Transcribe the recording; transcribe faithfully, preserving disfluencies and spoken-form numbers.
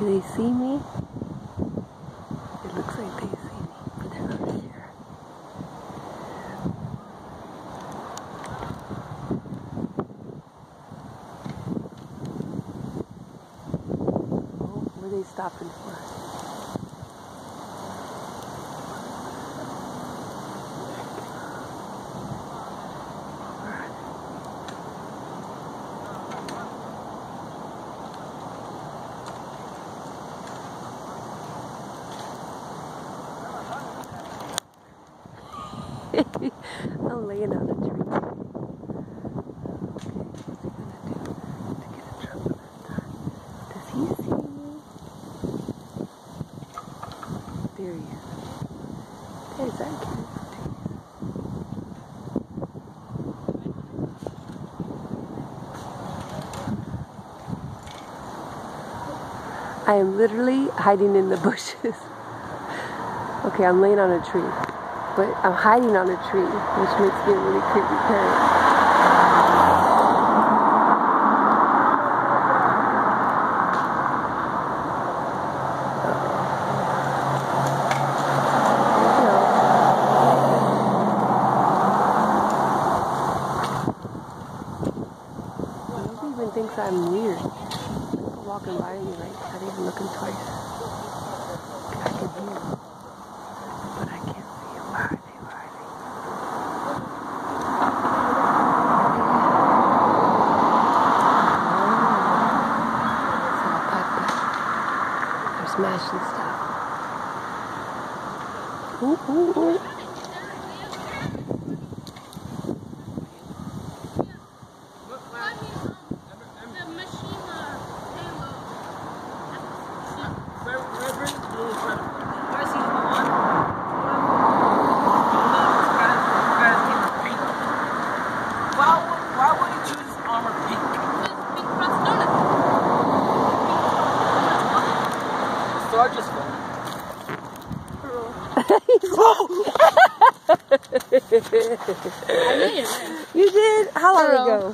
Do they see me? It looks like they see me, but they're not sure. Oh, what are they stopping for? I'm laying on a tree. Okay, what's he gonna do to get in trouble this time? Does he see me? There he is. There's our kid. I am literally hiding in the bushes. Okay, I'm laying on a tree. But I'm hiding on a tree, which makes me a really creepy parent. Nobody even thinks I'm weird. People walking by me like, not even looking twice. I can hear them, but I can't see them. Where are they? Where are they? They're smashing stuff. Ooh, ooh, ooh. Why would he choose armor pink? Sarge's phone. You did? How long ago?